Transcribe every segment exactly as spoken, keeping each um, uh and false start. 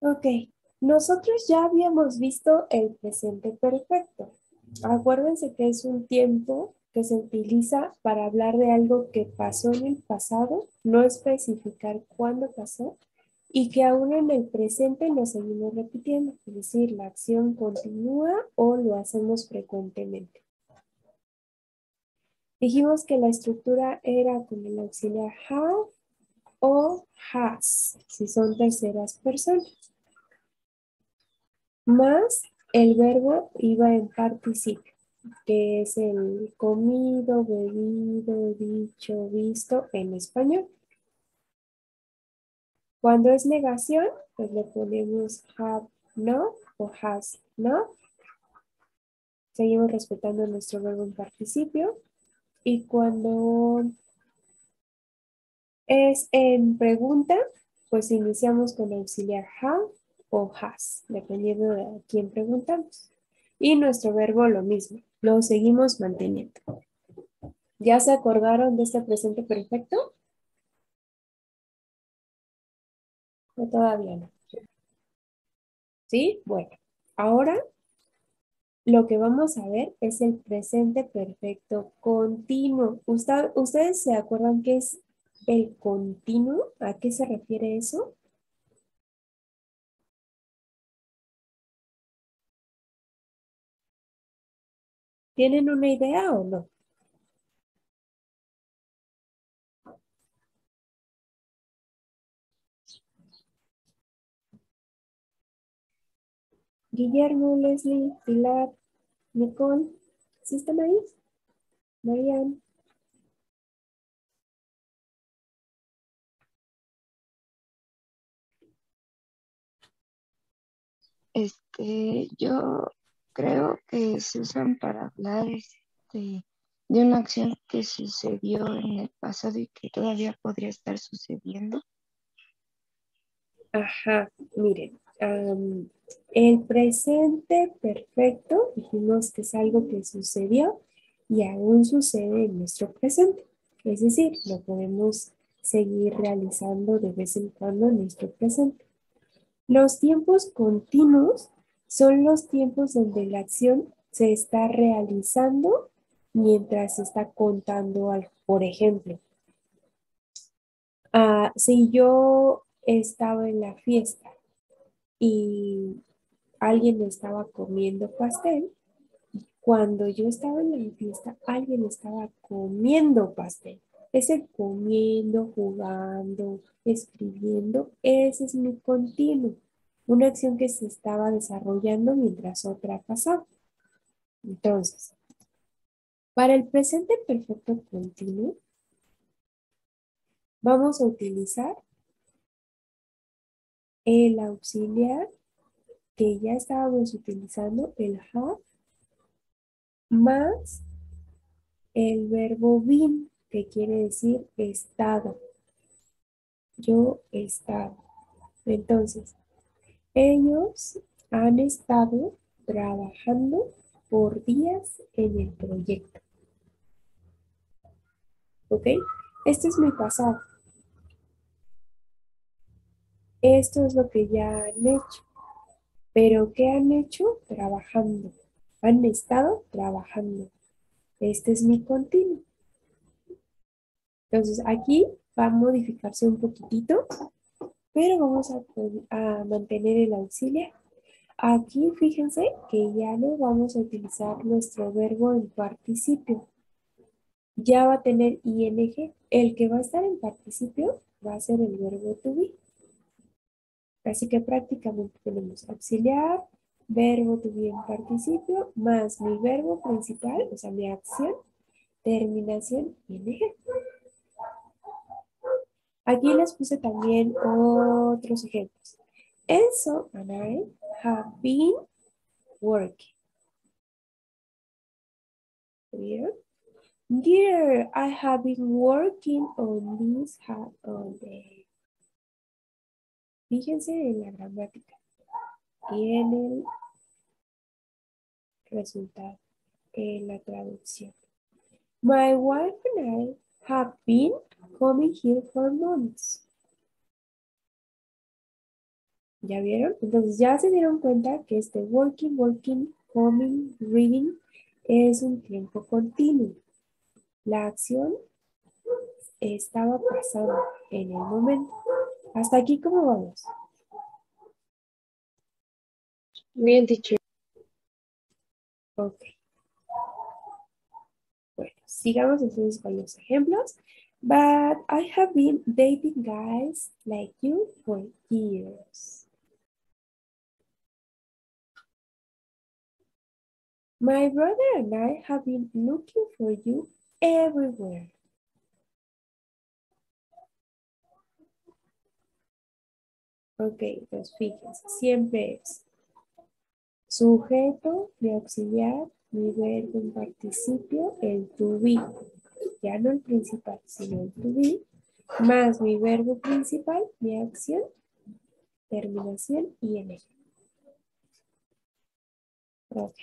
Ok, nosotros ya habíamos visto el presente perfecto. Acuérdense que es un tiempo que se utiliza para hablar de algo que pasó en el pasado, no especificar cuándo pasó, y que aún en el presente lo seguimos repitiendo, es decir, la acción continúa o lo hacemos frecuentemente. Dijimos que la estructura era con el auxiliar have o has, si son terceras personas, más el verbo iba en participio, que es el comido, bebido, dicho, visto en español. Cuando es negación, pues le ponemos have not o has not. Seguimos respetando nuestro verbo en participio. Y cuando es en pregunta, pues iniciamos con auxiliar have o has, dependiendo de a quién preguntamos. Y nuestro verbo lo mismo, lo seguimos manteniendo. ¿Ya se acordaron de este presente perfecto? ¿O todavía no? ¿Sí? Bueno, ahora lo que vamos a ver es el presente perfecto continuo. ¿Usted- ¿Ustedes se acuerdan qué es el continuo? ¿A qué se refiere eso? ¿Tienen una idea o no? Guillermo, Leslie, Pilar, Nicole, ¿sí están ahí? Marianne. Este, yo creo que se usan para hablar este, de una acción que sucedió en el pasado y que todavía podría estar sucediendo. Ajá, miren, am, el presente perfecto, dijimos que es algo que sucedió y aún sucede en nuestro presente. Es decir, lo podemos seguir realizando de vez en cuando en nuestro presente. Los tiempos continuos son los tiempos donde la acción se está realizando mientras se está contando algo. Por ejemplo, ah, si yo estaba en la fiesta y alguien estaba comiendo pastel, cuando yo estaba en la fiesta, alguien estaba comiendo pastel. Ese comiendo, jugando, escribiendo, ese es mi continuo. Una acción que se estaba desarrollando mientras otra pasaba. Entonces, para el presente perfecto continuo, vamos a utilizar el auxiliar que ya estábamos utilizando, el have, más el verbo been, que quiere decir estado. Yo he estado. Entonces, ellos han estado trabajando por días en el proyecto. ¿Ok? Este es mi pasado. Esto es lo que ya han hecho. Pero ¿qué han hecho? Trabajando. Han estado trabajando. Este es mi continuo. Entonces, aquí va a modificarse un poquitito, pero vamos a, a mantener el auxiliar. Aquí fíjense que ya no vamos a utilizar nuestro verbo en participio. Ya va a tener ing. El que va a estar en participio va a ser el verbo to be. Así que prácticamente tenemos auxiliar, verbo to be en participio, más mi verbo principal, o sea, mi acción, terminación, ing. Aquí les puse también otros ejemplos. Enzo and I have been working. ¿Vieron? Dear, I have been working on this hat all day. Fíjense en la gramática y en el resultado, en la traducción. My wife and I have been coming here for months. ¿Ya vieron? Entonces ya se dieron cuenta que este working, working, coming, reading es un tiempo continuo. La acción estaba pasando en el momento. Hasta aquí, ¿cómo vamos? Bien, teacher. Ok. Bueno, sigamos entonces con los ejemplos. But I have been dating guys like you for years. My brother and I have been looking for you everywhere. Ok, entonces fíjense, siempre es sujeto, mi auxiliar, mi verbo en participio, el to be. Ya no el principal, sino el to be, más mi verbo principal, mi acción, terminación y el eje. Ok.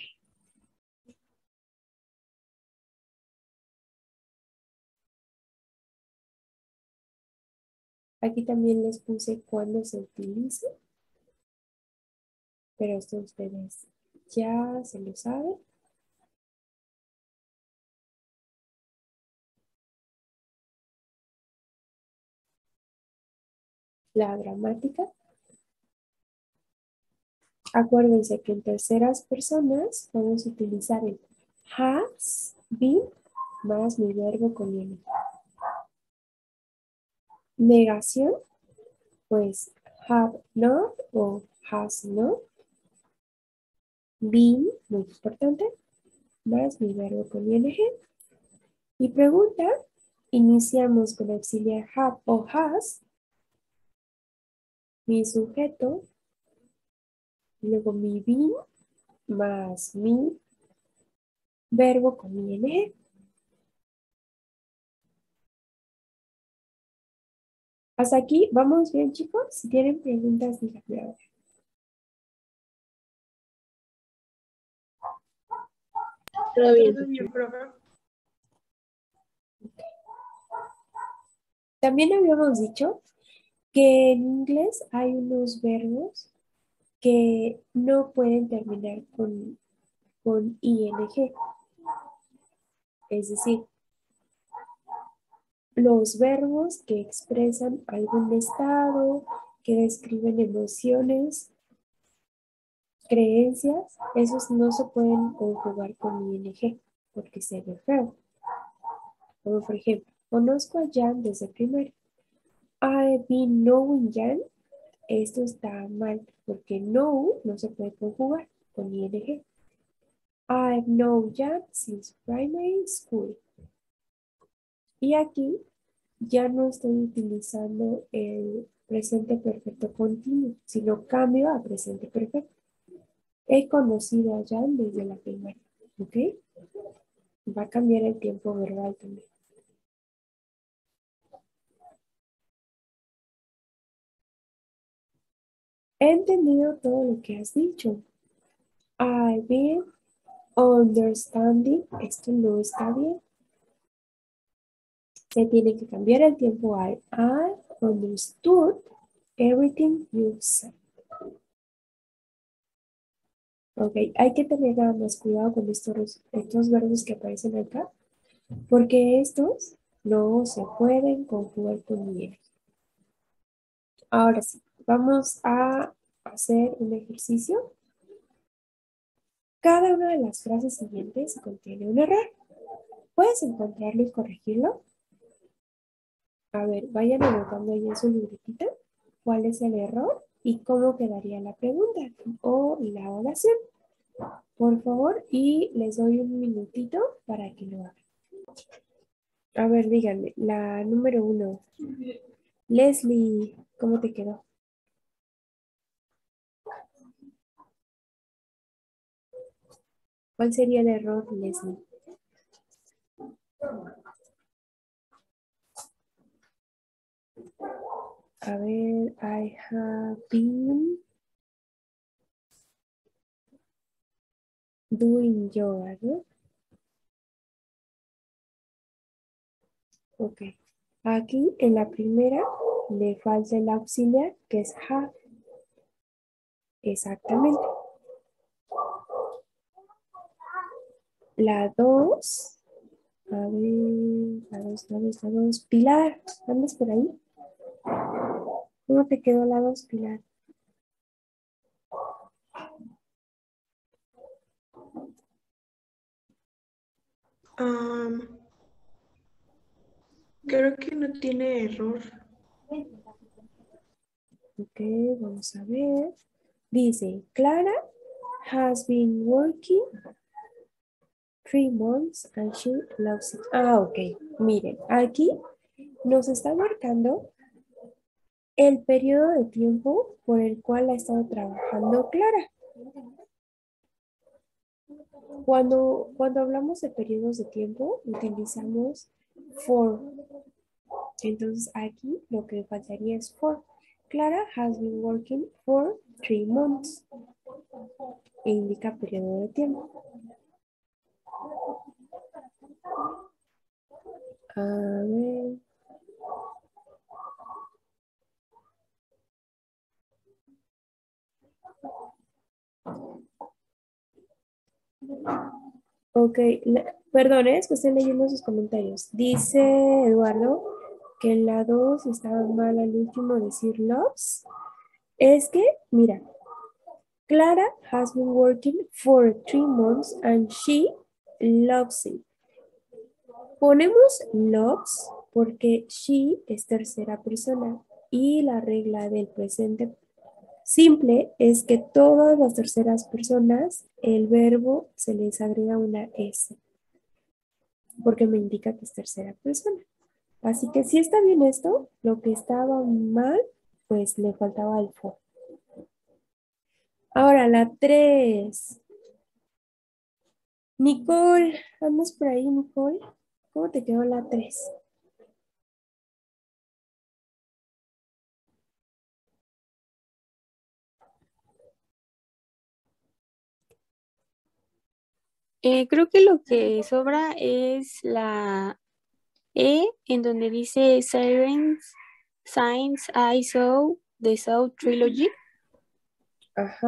Aquí también les puse cuándo se utiliza, pero esto ustedes ya se lo saben. La gramática. Acuérdense que en terceras personas podemos utilizar el has, been, más mi verbo con ing. Negación, pues have not o has not. Been, muy importante, más mi verbo con ing. Y pregunta, iniciamos con auxiliar have o has, mi sujeto, luego mi been, más mi verbo con ing. Hasta aquí, ¿vamos bien, chicos? Si tienen preguntas, díganme ahora. Todo bien, teacher. También habíamos dicho que en inglés hay unos verbos que no pueden terminar con, con ing. Es decir, los verbos que expresan algún estado, que describen emociones, creencias, esos no se pueden conjugar con ing porque se ve feo. Como por ejemplo, conozco a Jan desde primaria. I've been knowing Jan. Esto está mal porque know no se puede conjugar con ing. I've known Jan since primary school. Y aquí ya no estoy utilizando el presente perfecto continuo, sino cambio a presente perfecto. He conocido a Jan desde la primaria. ¿Ok? Va a cambiar el tiempo verbal también. He entendido todo lo que has dicho. I've been understanding. Esto no está bien. Se tiene que cambiar el tiempo a I understood everything you said. Ok, hay que tener nada más cuidado con estos, estos verbos que aparecen acá, porque estos no se pueden conjugar con ing. Ahora sí, vamos a hacer un ejercicio. Cada una de las frases siguientes contiene un error. ¿Puedes encontrarlo y corregirlo? A ver, vayan anotando ahí en su libretita cuál es el error y cómo quedaría la pregunta o la oración. Por favor, y les doy un minutito para que lo hagan. A ver, díganme, la número uno. Leslie, ¿cómo te quedó? ¿Cuál sería el error, Leslie? A ver, I have been doing yoga, ¿no? Ok. Aquí en la primera le falta el auxiliar que es have. Exactamente. La dos. A ver, la dos, la dos, la dos. Pilar, ¿andas por ahí? ¿Cómo te quedó la dos, Pilar? Um, creo que no tiene error. Ok, vamos a ver. Dice, Clara has been working three months and she loves it. Ah, ok. Miren, aquí nos está marcando el periodo de tiempo por el cual ha estado trabajando Clara. Cuando, cuando hablamos de periodos de tiempo, utilizamos for. Entonces aquí lo que faltaría es for. Clara has been working for three months. E indica periodo de tiempo. A ver. Ok, le- perdón, es que estoy leyendo sus comentarios. Dice Eduardo que en la dos estaba mal al último decir loves. Es que, mira, Clara has been working for three months and she loves it. Ponemos loves porque she es tercera persona y la regla del presente simple es que todas las terceras personas el verbo se les agrega una S porque me indica que es tercera persona. Así que si está bien esto, lo que estaba mal, pues le faltaba el for. Ahora la tres. Nicole, ¿andas por ahí, Nicole? ¿Cómo te quedó la tres? Eh, creo que lo que sobra es la E, en donde dice Sirens, Signs I Saw, The Saw Trilogy. Ajá.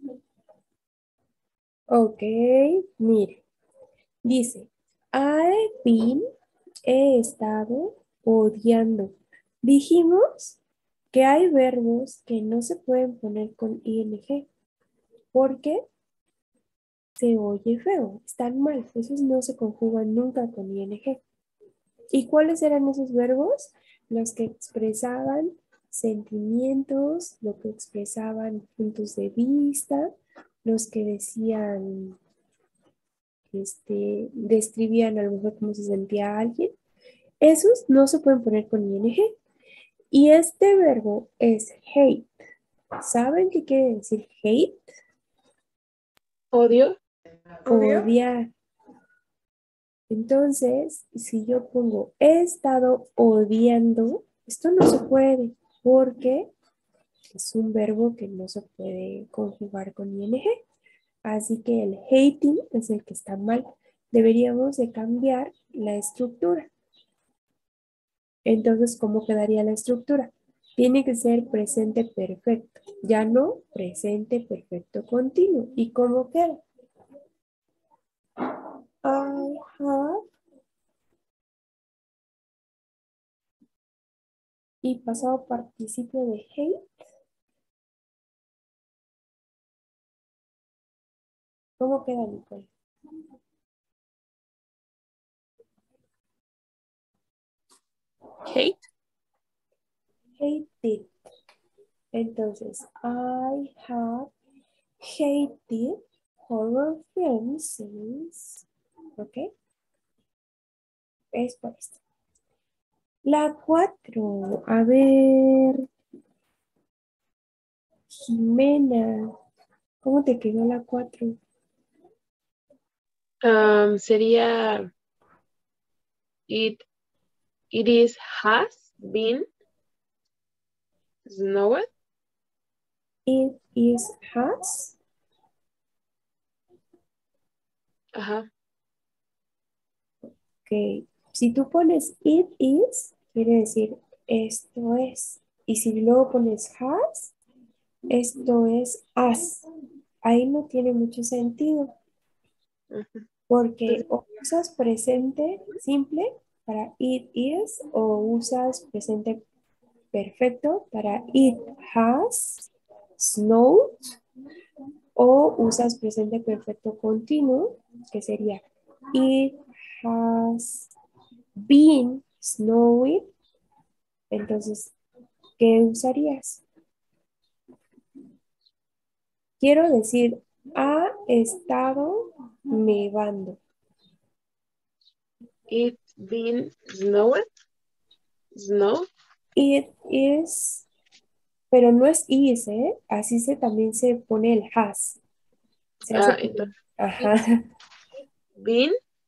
Ok, mire. Dice, I've been, he estado odiando. Dijimos que hay verbos que no se pueden poner con ing porque se oye feo, están mal, esos no se conjugan nunca con ing. ¿Y cuáles eran esos verbos? Los que expresaban sentimientos, lo que expresaban puntos de vista, los que decían, este, describían a lo mejor cómo se sentía alguien. Esos no se pueden poner con ing. Y este verbo es hate. ¿Saben qué quiere decir hate? Odio. Odiar. Entonces, si yo pongo he estado odiando, esto no se puede porque es un verbo que no se puede conjugar con ing. Así que el hating es el que está mal. Deberíamos de cambiar la estructura. Entonces, ¿cómo quedaría la estructura? Tiene que ser presente perfecto, ya no presente perfecto continuo. ¿Y cómo queda? I have y pasado participio de hate. ¿Cómo queda, Nicole? Hate. Hated. Entonces, I have hated horror films since. ¿Ok? Es por esto. La cuatro. A ver. Jimena. ¿Cómo te quedó la cuatro? Um, sería it, it is has been snowed. It is has. Ajá. Ok. Si tú pones it is, quiere decir esto es. Y si luego pones has, Esto es as. Ahí no tiene mucho sentido Ujú. porque o usas presente simple para it is o usas presente perfecto para it has snowed o usas presente perfecto continuo que sería it has been snowing. Entonces, ¿qué usarías? Quiero decir, ha estado nevando. It's been snowed. Snow. It is, pero no es is, ¿eh? Así se también se pone el has. Se hace Ah, como, entonces, ajá, been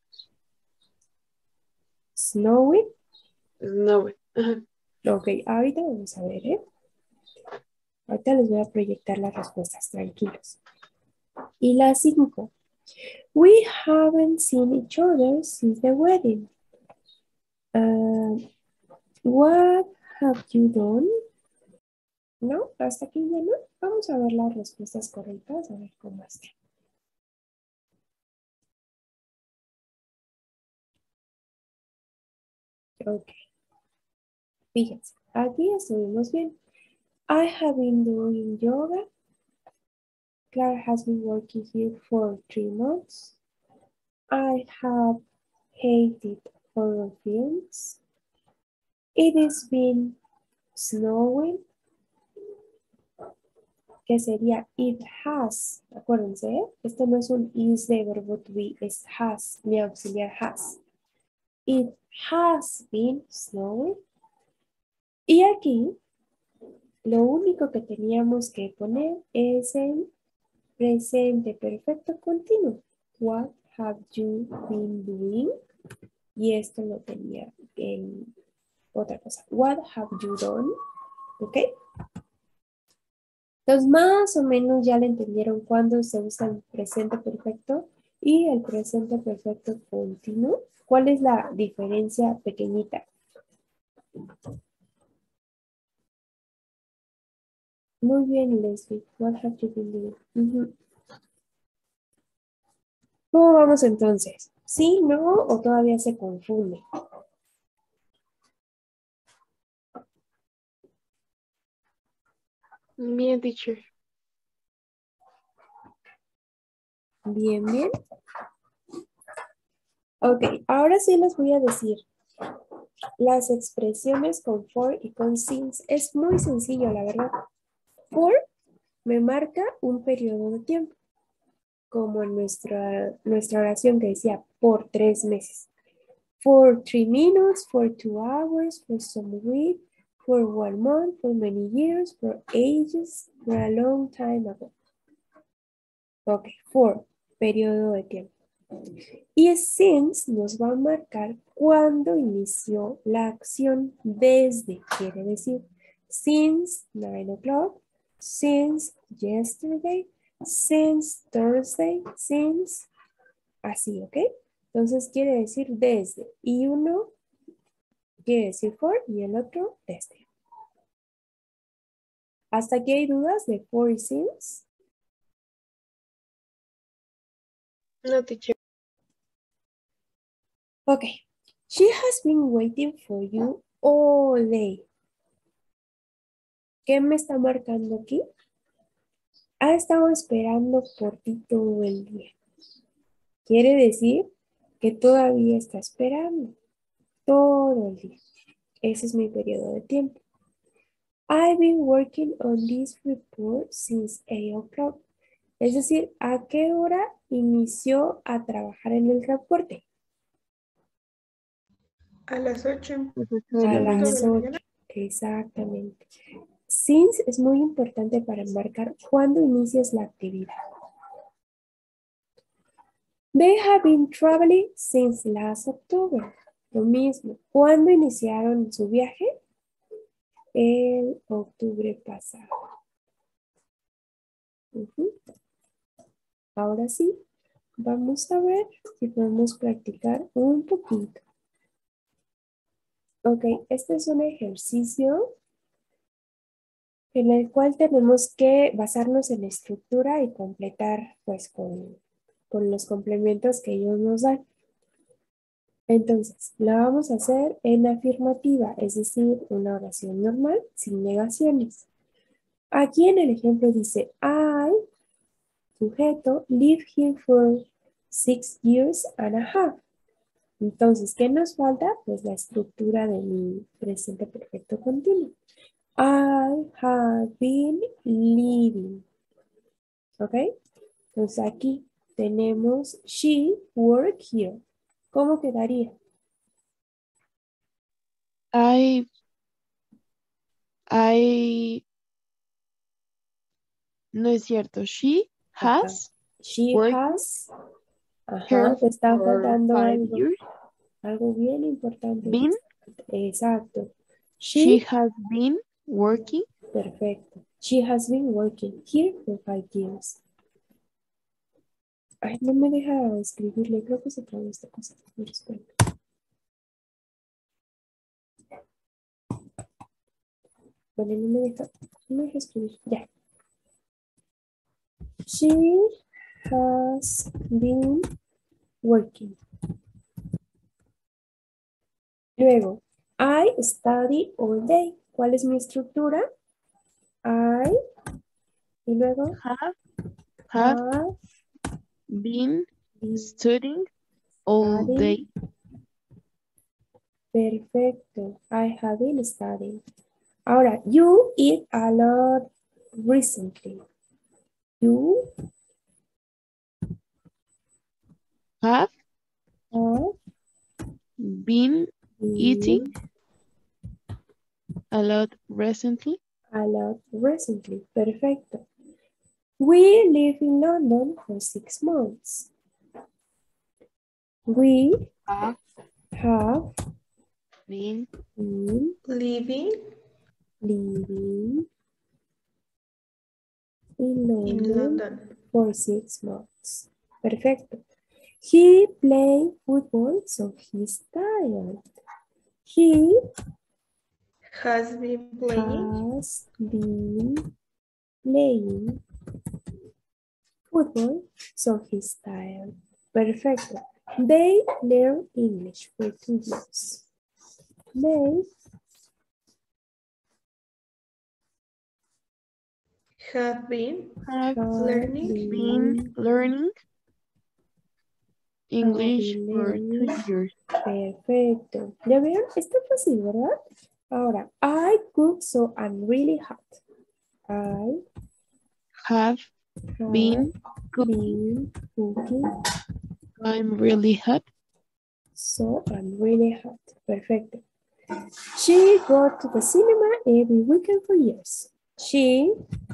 snowing. snowed. Ajá. Ok, ahorita vamos a ver, ¿eh? Ahorita les voy a proyectar las respuestas, tranquilos. Y la cinco. We haven't seen each other since the wedding. Uh, what have you done? No, hasta aquí ya no. Vamos a ver las respuestas correctas, a ver cómo están. Ok, fíjense, aquí estuvimos bien. I have been doing yoga. Clara has been working here for three months. I have hated horror films. It has been snowing. Que sería it has. Acuérdense, ¿eh? Esto no es un is de verbo to be, es has, mi auxiliar has. It has been snowing. Y aquí, lo único que teníamos que poner es el presente perfecto continuo. What have you been doing? Y esto lo tenía en otra cosa. What have you done? ¿Ok? Entonces, más o menos ya le entendieron cuándo se usa el presente perfecto y el presente perfecto continuo. ¿Cuál es la diferencia pequeñita? Muy bien, Leslie. What have you been doing? Uh-huh. ¿Cómo vamos entonces? ¿Sí, no o todavía se confunde? Bien, teacher. Bien, bien. Ok, ahora sí les voy a decir las expresiones con for y con since. Es muy sencillo, la verdad. For me marca un periodo de tiempo, como en nuestra, nuestra oración que decía por tres meses. For three minutes, for two hours, for some week, for one month, for many years, for ages, for a long time ago. Ok, for, periodo de tiempo. Y since nos va a marcar cuándo inició la acción desde, quiere decir, since nine o'clock, since yesterday, since Thursday, since, así, ¿ok? Entonces quiere decir desde. Y uno quiere decir for y el otro desde. ¿Hasta aquí hay dudas de for y since? No, teacher. Ok. She has been waiting for you all day. ¿Qué me está marcando aquí? Ha estado esperando por ti todo el día. Quiere decir que todavía está esperando todo el día. Ese es mi periodo de tiempo. I've been working on this report since eight o'clock. Es decir, ¿a qué hora inició a trabajar en el reporte? A las ocho. A las ocho. Exactamente. Since es muy importante para marcar cuándo inicias la actividad. They have been traveling since last October. Lo mismo. ¿Cuándo iniciaron su viaje? El octubre pasado. Uh-huh. Ahora sí, vamos a ver si podemos practicar un poquito. Ok, este es un ejercicio en el cual tenemos que basarnos en la estructura y completar pues con, con los complementos que ellos nos dan. Entonces, la vamos a hacer en afirmativa, es decir, una oración normal sin negaciones. Aquí en el ejemplo dice, I, sujeto, live here for six years and a half. Entonces, ¿qué nos falta? Pues la estructura de mi presente perfecto continuo. I have been living. ¿Ok? Entonces aquí tenemos she work here. ¿Cómo quedaría? I, I, no es cierto. She Ajá. has She worked has. Ajá, here te está for faltando five algo. years. Algo bien importante. Been, Exacto. she She, has been working. perfecto. She has been working here for five years. Ay, no me deja escribirle. Creo que se trabó esta cosa. Pero espera. Bueno, no me deja, no me deja escribir. Ya. She has been working. Luego, I study all day. ¿Cuál es mi estructura? I, y luego, Have, have have been been studying all studying. day. Perfecto. I have been studying. Ahora, you eat a lot recently. You Have have been eating been a lot recently. a lot recently. Perfecto. We live in London for six months. We Have have been been Living living in in London London. for six months. Perfecto. He played football, so he's tired. He Has been playing has been playing football, so he's tired. Perfecto. They learn English for two years. They have been have have learning been learning English been for two learning. years. Perfecto. ¿Ya vieron? Está fácil, ¿verdad? Ahora, I cook, so I'm really hot. I Have have been cooking. been cooking, I'm really hot. so I'm really hot. Perfecto. She go to the cinema every weekend for years. She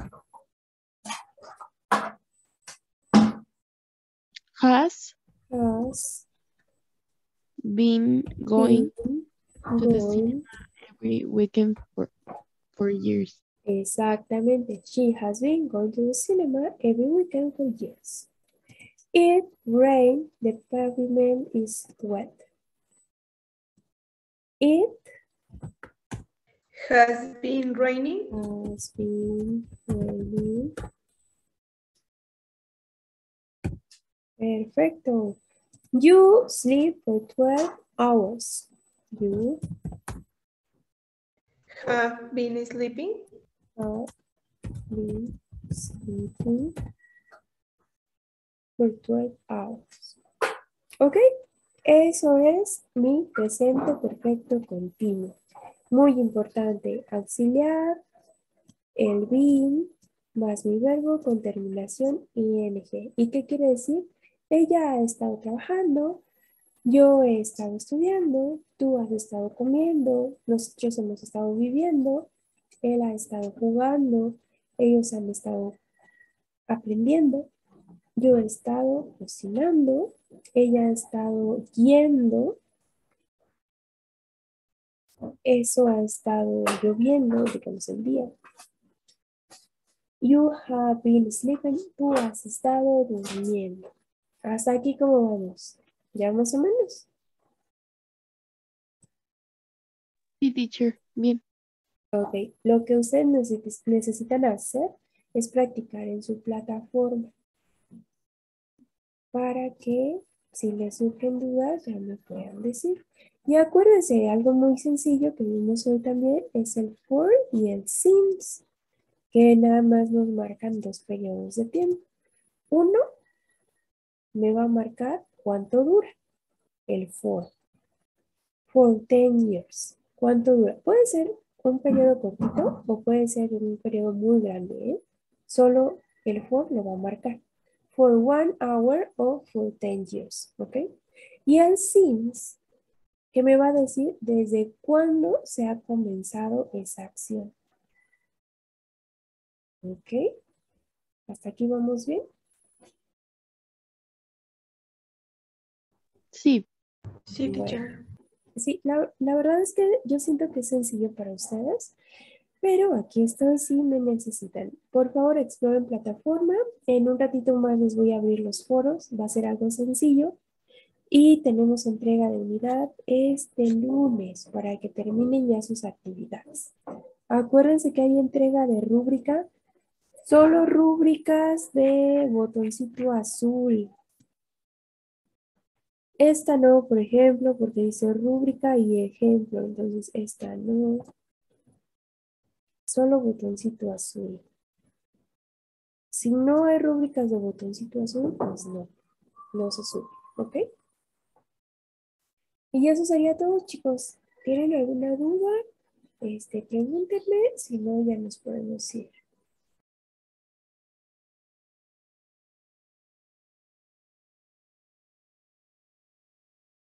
Has has been going been to the cinema going. every weekend for, for years. Exactamente. She has been going to the cinema every weekend for years. It rained, the pavement is wet. It has been raining has been raining. Perfecto. You sleep for twelve hours. You have been sleeping have been sleeping for twelve hours. ¿Ok? Eso es mi presente perfecto continuo. Muy importante, auxiliar, el been, más mi verbo con terminación ing. ¿Y qué quiere decir? Ella ha estado trabajando, yo he estado estudiando, tú has estado comiendo, nosotros hemos estado viviendo, él ha estado jugando, ellos han estado aprendiendo, yo he estado cocinando, ella ha estado yendo, eso ha estado lloviendo, digamos el día. You have been sleeping, tú has estado durmiendo. Hasta aquí, ¿cómo vamos? ¿Ya más o menos? Sí, teacher. Bien. Ok, lo que ustedes necesi- necesitan hacer es practicar en su plataforma para que si les surgen dudas ya me puedan decir. Y acuérdense, algo muy sencillo que vimos hoy también es el for y el since, que nada más nos marcan dos periodos de tiempo. Uno me va a marcar cuánto dura, el for. For ten years. ¿Cuánto dura? Puede ser un periodo cortito o puede ser un periodo muy grande, ¿eh? Solo el for lo va a marcar. For one hour o for ten years, ¿ok? Y el since, que me va a decir desde cuándo se ha comenzado esa acción. ¿Ok? ¿Hasta aquí vamos bien? Sí, Sí, Bueno. teacher. Sí, la, la verdad es que yo siento que es sencillo para ustedes, pero aquí están si me necesitan. Por favor, exploren plataforma. En un ratito más les voy a abrir los foros. Va a ser algo sencillo. Y tenemos entrega de unidad este lunes para que terminen ya sus actividades. Acuérdense que hay entrega de rúbrica. Solo rúbricas de botoncito azul. Esta no, por ejemplo, porque dice rúbrica y ejemplo. Entonces esta no. Solo botoncito azul. Si no hay rúbricas de botoncito azul, pues no. No se sube. ¿Ok? Y eso sería todo, chicos. ¿Tienen alguna duda? Este, pregúntenme. Si no, ya nos podemos ir.